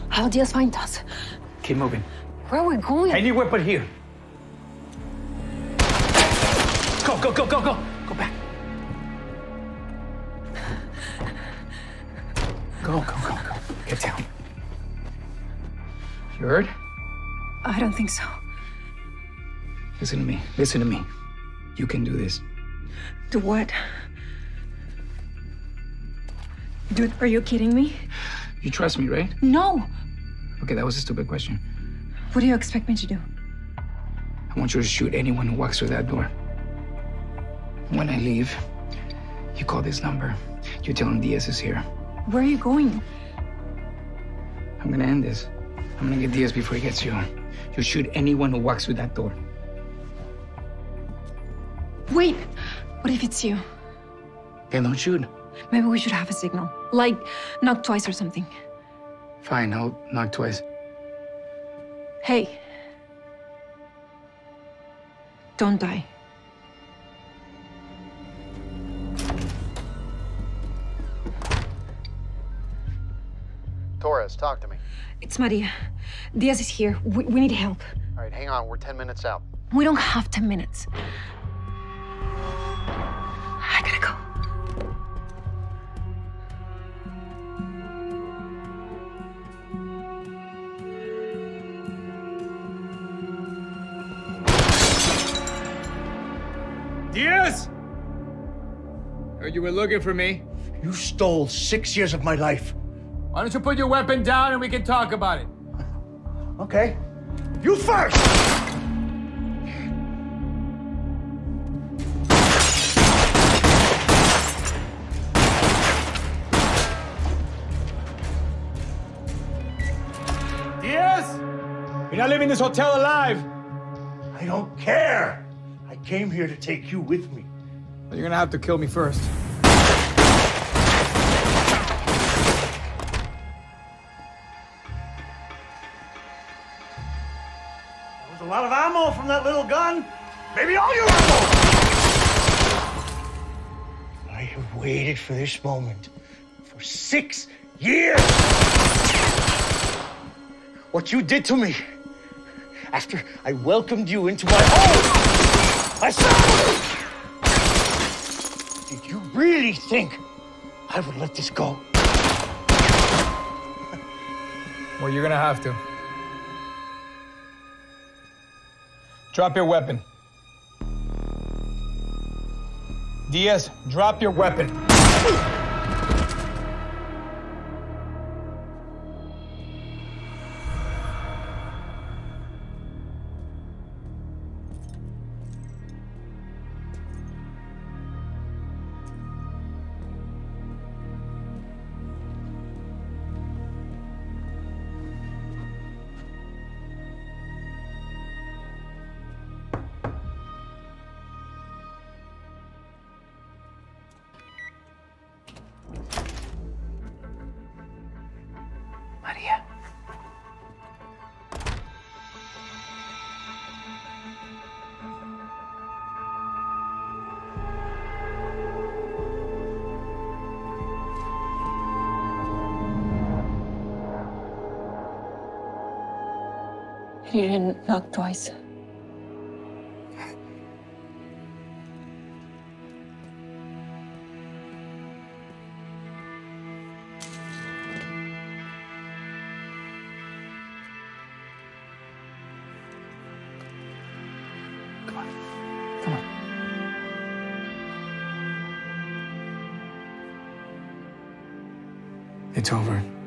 How'd Diaz find us? Keep moving. Where are we going? Anywhere but here. Go, go, go, go, go. Go back. Go, go, go, go. Get down. You heard? I don't think so. Listen to me. Listen to me. You can do this. Do what? Dude, are you kidding me? You trust me, right? No. Okay, that was a stupid question. What do you expect me to do? I want you to shoot anyone who walks through that door. When I leave, you call this number. You tell him Diaz is here. Where are you going? I'm gonna end this. I'm gonna get Diaz before he gets you. You shoot anyone who walks through that door. Wait, what if it's you? Then don't shoot. Maybe we should have a signal. Like, knock twice or something. Fine, I'll knock twice. Hey. Don't die. Torres, talk to me. It's Maria. Diaz is here. We need help. All right, hang on. We're 10 minutes out. We don't have 10 minutes. I gotta go. Diaz! Heard you were looking for me. You stole 6 years of my life. Why don't you put your weapon down and we can talk about it? Okay. You first! Diaz! You're not leaving this hotel alive. I don't care. I came here to take you with me. Well, you're gonna have to kill me first. There was a lot of ammo from that little gun. Maybe all your ammo. I have waited for this moment for 6 years. What you did to me after I welcomed you into my home. I saw. Did you really think I would let this go? Well, you're gonna have to. Drop your weapon. Diaz, drop your weapon. Maria. You didn't knock twice. Come on. Come on. It's over.